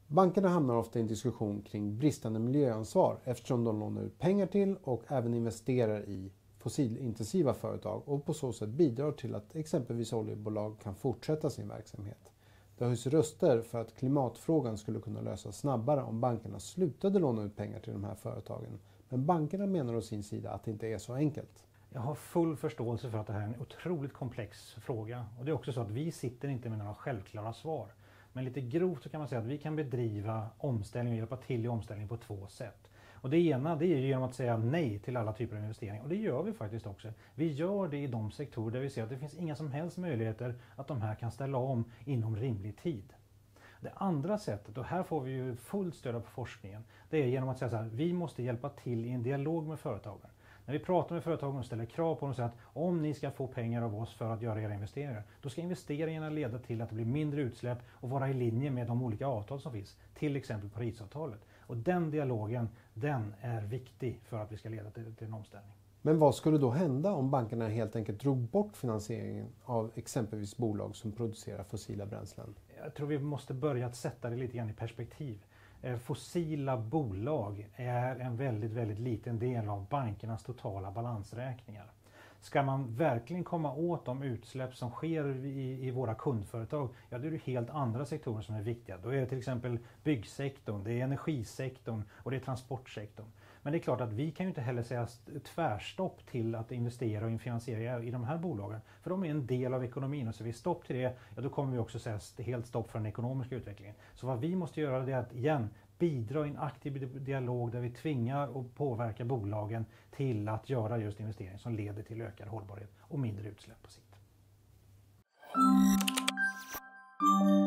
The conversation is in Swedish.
Bankerna hamnar ofta i en diskussion kring bristande miljöansvar eftersom de lånar ut pengar till och även investerar i fossilintensiva företag och på så sätt bidrar till att exempelvis oljebolag kan fortsätta sin verksamhet. Det höjs röster för att klimatfrågan skulle kunna lösas snabbare om bankerna slutade låna ut pengar till de här företagen. Men bankerna menar å sin sida att det inte är så enkelt. Jag har full förståelse för att det här är en otroligt komplex fråga. Och det är också så att vi sitter inte med några självklara svar. Men lite grovt så kan man säga att vi kan bedriva omställning och hjälpa till i omställning på 2 sätt. Och det ena det är genom att säga nej till alla typer av investeringar. Och det gör vi faktiskt också. Vi gör det i de sektorer där vi ser att det finns inga som helst möjligheter att de här kan ställa om inom rimlig tid. Det andra sättet, och här får vi ju fullt stöd av forskningen, det är genom att säga så här, vi måste hjälpa till i en dialog med företagen. När vi pratar med företagen och ställer krav på dem och säger att om ni ska få pengar av oss för att göra era investeringar, då ska investeringarna leda till att det blir mindre utsläpp och vara i linje med de olika avtal som finns, till exempel Parisavtalet. Och den dialogen, den är viktig för att vi ska leda till en omställning. Men vad skulle då hända om bankerna helt enkelt drog bort finansieringen av exempelvis bolag som producerar fossila bränslen? Jag tror vi måste börja att sätta det lite grann i perspektiv. Fossila bolag är en väldigt, väldigt liten del av bankernas totala balansräkningar. Ska man verkligen komma åt de utsläpp som sker i våra kundföretag, ja då är det helt andra sektorer som är viktiga. Då är det till exempel byggsektorn, det är energisektorn och det är transportsektorn. Men det är klart att vi kan ju inte heller säga tvärstopp till att investera och finansiera i de här bolagen. För de är en del av ekonomin och så vi stopp till det, ja då kommer vi också säga helt stopp för den ekonomiska utvecklingen. Så vad vi måste göra det är att igen bidra i en aktiv dialog där vi tvingar och påverkar bolagen till att göra just investeringar som leder till ökad hållbarhet och mindre utsläpp på sikt.